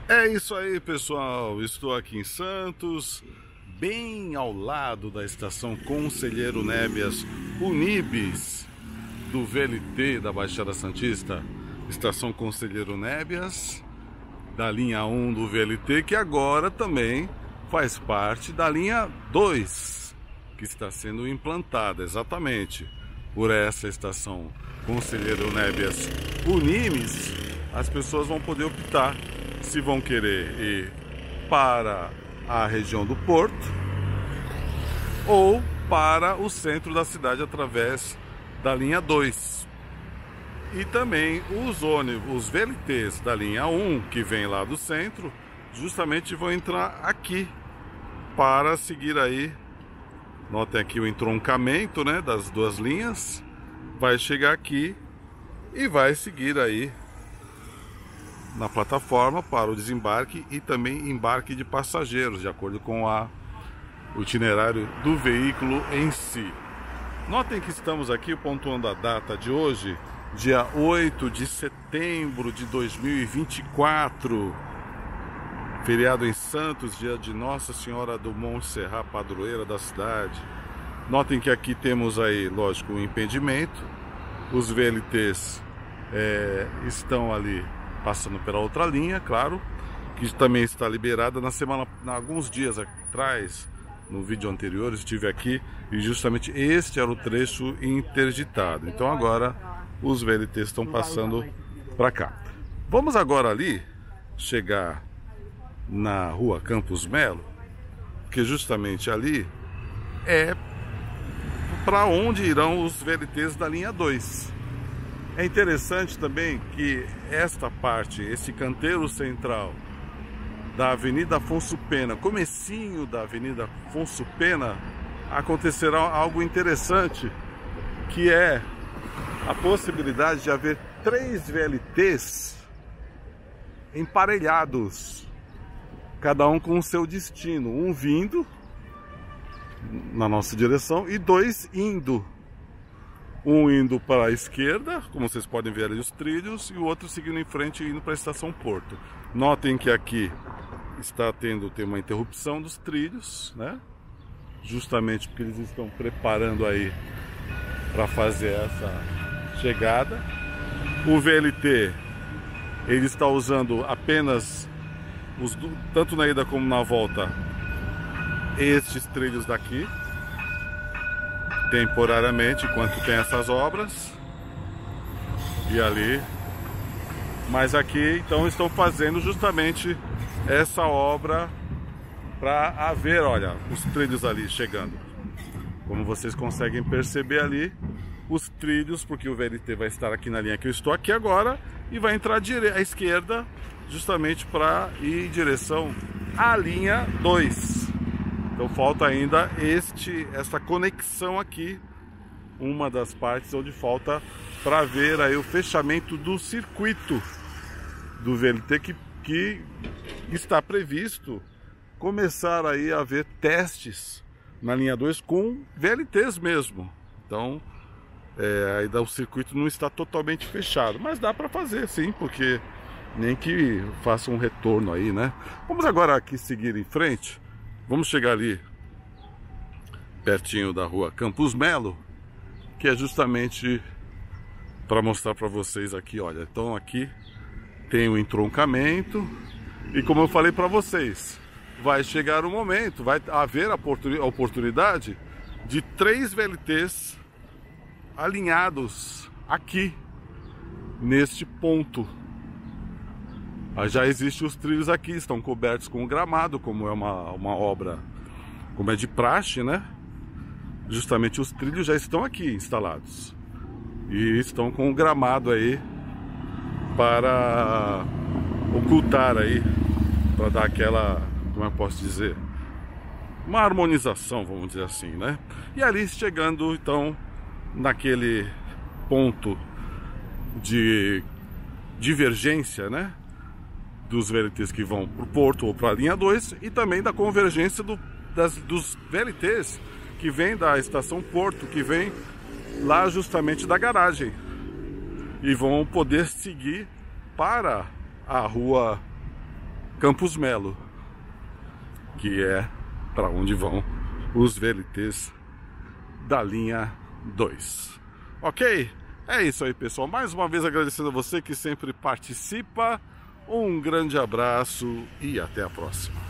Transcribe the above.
É isso aí, pessoal. Estou aqui em Santos, bem ao lado da estação Conselheiro Nébias Unibis do VLT da Baixada Santista. Estação Conselheiro Nébias, da linha 1 do VLT, que agora também faz parte da linha 2, que está sendo implantada exatamente por essa estação Conselheiro Nébias Unibis. As pessoas vão poder optar se vão querer ir para a região do Porto ou para o centro da cidade através da linha 2. E também os ônibus, os VLTs da linha 1, que vem lá do centro, justamente vão entrar aqui para seguir aí. Notem aqui o entroncamento, né, das duas linhas. Vai chegar aqui e vai seguir aí na plataforma para o desembarque e também embarque de passageiros, de acordo com o itinerário do veículo em si. Notem que estamos aqui pontuando a data de hoje, dia 8 de setembro de 2024, feriado em Santos, dia de Nossa Senhora do Monte Serra, padroeira da cidade. Notem que aqui temos aí, lógico, um impedimento. Os VLTs estão ali passando pela outra linha, claro, que também está liberada. Alguns dias atrás, no vídeo anterior, estive aqui e justamente este era o trecho interditado. Então agora os VLTs estão passando para cá. Vamos agora ali chegar na rua Campos Melo, que justamente ali é para onde irão os VLTs da linha 2. É interessante também que esta parte, esse canteiro central da Avenida Afonso Pena, comecinho da Avenida Afonso Pena, acontecerá algo interessante, que é a possibilidade de haver 3 VLTs emparelhados, cada um com o seu destino, um vindo na nossa direção e 2 indo. Um indo para a esquerda, como vocês podem ver ali os trilhos, e o outro seguindo em frente e indo para a estação Porto. Notem que aqui tem uma interrupção dos trilhos, né? Justamente porque eles estão preparando aí para fazer essa chegada. O VLT, ele está usando apenas, tanto na ida como na volta, estes trilhos daqui, temporariamente, enquanto tem essas obras. E ali, mas aqui então estão fazendo justamente essa obra para haver, olha, os trilhos ali chegando. Como vocês conseguem perceber ali, os trilhos, porque o VLT vai estar aqui na linha que eu estou aqui agora e vai entrar à esquerda, justamente para ir em direção à linha 2. Então falta ainda essa conexão aqui, uma das partes onde falta para ver aí o fechamento do circuito do VLT, que está previsto começar aí a haver testes na linha 2 com VLTs mesmo. Então ainda o circuito não está totalmente fechado, mas dá para fazer sim, porque nem que faça um retorno aí, né? Vamos agora aqui seguir em frente. Vamos chegar ali, pertinho da rua Campos Melo, que é justamente para mostrar para vocês aqui, olha. Então aqui tem o entroncamento e, como eu falei para vocês, vai chegar o momento, vai haver a oportunidade de 3 VLTs alinhados aqui, neste ponto. Já existem os trilhos aqui, estão cobertos com gramado, como é uma obra, como é de praxe, né? Justamente os trilhos já estão aqui instalados e estão com o gramado aí para ocultar aí, para dar aquela, como eu posso dizer, uma harmonização, vamos dizer assim, né? E ali chegando então naquele ponto de divergência, né, dos VLTs que vão para o Porto ou para a linha 2, e também da convergência dos VLTs que vem da estação Porto, que vem lá justamente da garagem, e vão poder seguir para a rua Campos Melo, que é para onde vão os VLTs da linha 2. Ok? É isso aí, pessoal. Mais uma vez agradecendo a você que sempre participa. Um grande abraço e até a próxima.